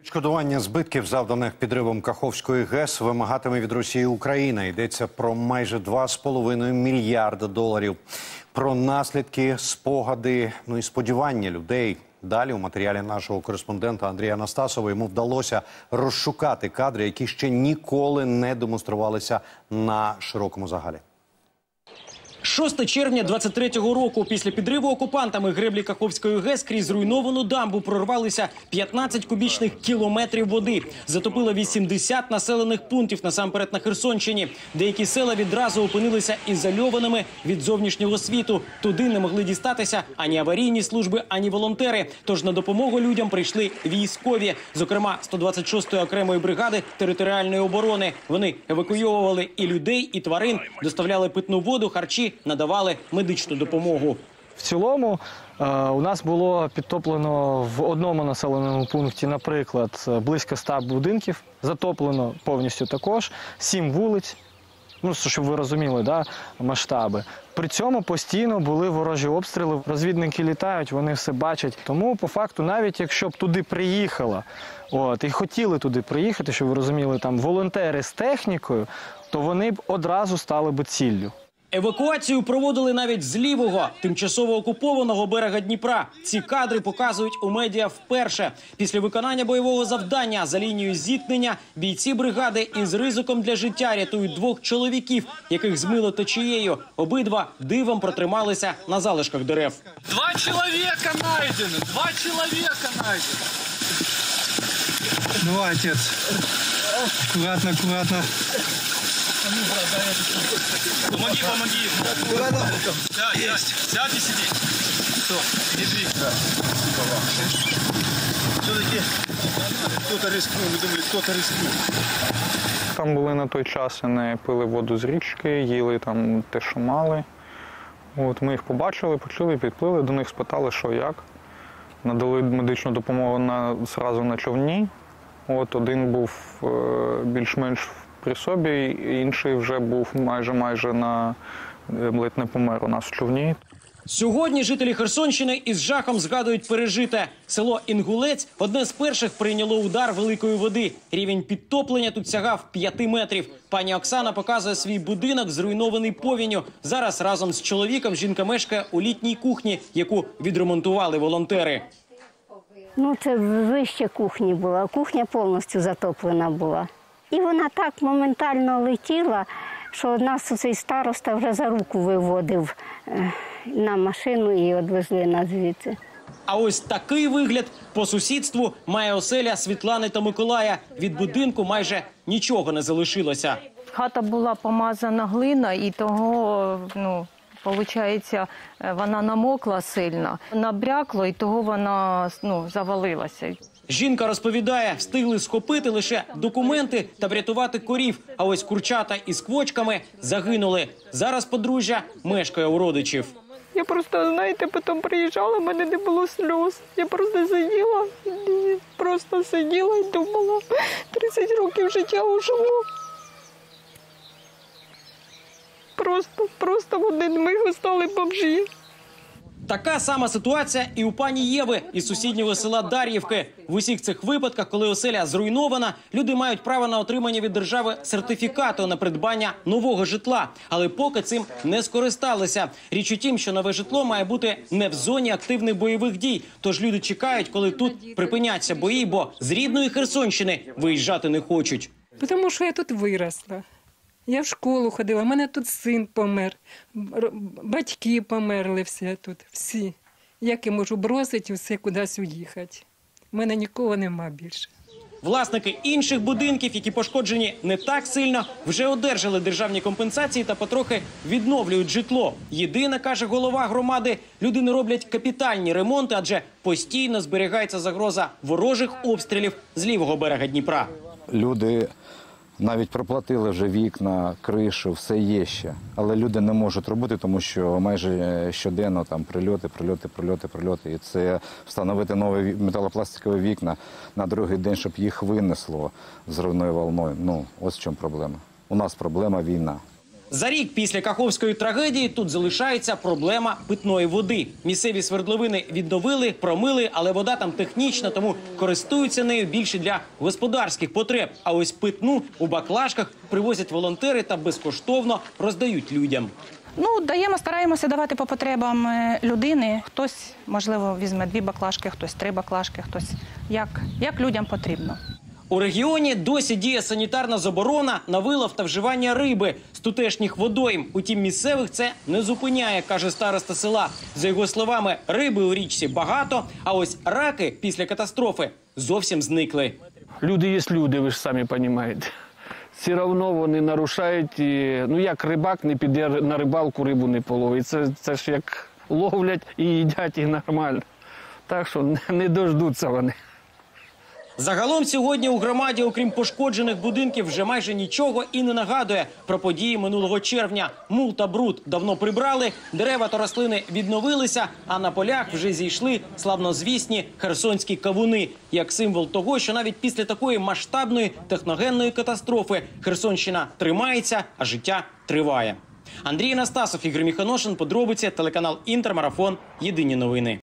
Відшкодування збитків, завданих підривом Каховської ГЕС, вимагатиме від Росії Україна. Йдеться про майже 2,5 мільярда доларів. Про наслідки, спогади, і сподівання людей. Далі у матеріалі нашого кореспондента Андрія Анастасова йому вдалося розшукати кадри, які ще ніколи не демонструвалися на широкому загалі. 6 червня 23-го року після підриву окупантами греблі Каховської ГЕС крізь зруйновану дамбу прорвалися 15 кубічних кілометрів води. Затопило 80 населених пунктів, насамперед на Херсонщині. Деякі села відразу опинилися ізольованими від зовнішнього світу. Туди не могли дістатися ані аварійні служби, ані волонтери. Тож на допомогу людям прийшли військові, зокрема 126-ї окремої бригади територіальної оборони. Вони евакуйовували і людей, і тварин, доставляли питну воду, харчі, надавали медичну допомогу. В цілому у нас було підтоплено в одному населеному пункті, наприклад, близько 100 будинків, затоплено повністю також, 7 вулиць, щоб ви розуміли, масштаби. При цьому постійно були ворожі обстріли, розвідники літають, вони все бачать. Тому, по факту, навіть якщо б туди приїхала, і хотіли туди приїхати, щоб ви розуміли, там волонтери з технікою, то вони б одразу стали б ціллю. Евакуацію проводили навіть з лівого, тимчасово окупованого берега Дніпра. Ці кадри показують у медіа вперше. Після виконання бойового завдання за лінією зіткнення бійці бригади із ризиком для життя рятують 2 чоловіків, яких змило течією. Обидва дивом протрималися на залишках дерев. 2 чоловіка знайдені! 2 чоловіка знайдені! Ну, отец. Аккуратно, аккуратно. Помоги, помоги. Да, сядь и сиди. Все, держи. Все-таки кто-то рискнул, мы думали, кто-то рискнул. Там були на той час, вони пили воду з річки, їли там те, що мали. Ми їх побачили, почули, підплили, до них спитали, що як. Надали медичну допомогу зразу на човні. Один був більш-менш при собі, інший вже був майже ледь не помер у нас в човні. Сьогодні жителі Херсонщини із жахом згадують пережите. Село Інгулець одне з перших прийняло удар великої води. Рівень підтоплення тут сягав 5 метрів. Пані Оксана показує свій будинок, зруйнований повінню. Зараз разом з чоловіком жінка мешкає у літній кухні, яку відремонтували волонтери. Це вище кухні була, кухня повністю затоплена була. І вона так моментально летіла, що нас цей староста вже за руку виводив на машину і відвезли нас звідси. А ось такий вигляд по сусідству має оселя Світлани та Миколая. Від будинку майже нічого не залишилося. Хата була помазана глина, і того, виходить, вона намокла сильно, набрякло, і того вона завалилася. Жінка розповідає, встигли схопити лише документи та врятувати корів. А ось курчата із квочками загинули. Зараз подружжя мешкає у родичів. Я просто, потім приїжджала, в мене не було сльоз. Я просто сиділа і думала, 30 років життя ушло. Просто в один миг стали бомжі. Така сама ситуація і у пані Єви із сусіднього села Дар'ївки. В усіх цих випадках, коли оселя зруйнована, люди мають право на отримання від держави сертифікату на придбання нового житла. Але поки цим не скористалися. Річ у тім, що нове житло має бути не в зоні активних бойових дій. Тож люди чекають, коли тут припиняться бої, бо з рідної Херсонщини виїжджати не хочуть. Тому що я тут виросла. Я в школу ходила, у мене тут син помер, батьки померли всі. Як я можу бросити все кудись уїхати? У мене нікого нема більше. Власники інших будинків, які пошкоджені не так сильно, вже одержали державні компенсації та потрохи відновлюють житло. Єдине, каже голова громади, люди не роблять капітальні ремонти, адже постійно зберігається загроза ворожих обстрілів з лівого берега Дніпра. Люди навіть проплатили вже вікна, кришу, все є ще. Але люди не можуть робити, тому що майже щоденно там прильоти. І це встановити нові металопластикові вікна на другий день, щоб їх винесло зривною волною. Ось в чому проблема. У нас проблема – війна. За рік після Каховської трагедії тут залишається проблема питної води. Місцеві свердловини відновили, промили, але вода там технічна, тому користуються нею більше для господарських потреб. А ось питну у баклажках привозять волонтери та безкоштовно роздають людям. Даємо, стараємося давати по потребам людини. Хтось, можливо, візьме 2 баклажки, хтось 3 баклажки, хтось як людям потрібно. У регіоні досі діє санітарна заборона на вилов та вживання риби з тутешніх водойм. Утім, місцевих це не зупиняє, каже староста села. За його словами, риби у річці багато, а ось раки після катастрофи зовсім зникли. Люди є люди, ви ж самі розумієте. Все одно вони нарушають, як рибак не піде на рибалку, рибу не половить. Це ж як ловлять і їдять, і нормально. Так що не дождуться вони. Загалом сьогодні у громаді, окрім пошкоджених будинків, вже майже нічого і не нагадує про події минулого червня. Мул та бруд давно прибрали, дерева та рослини відновилися, а на полях вже зійшли славнозвісні херсонські кавуни. Як символ того, що навіть після такої масштабної техногенної катастрофи Херсонщина тримається, а життя триває. Андрій Анастасов, Ігор Міханошин, подробиці, телеканал «Інтер», марафон, єдині новини.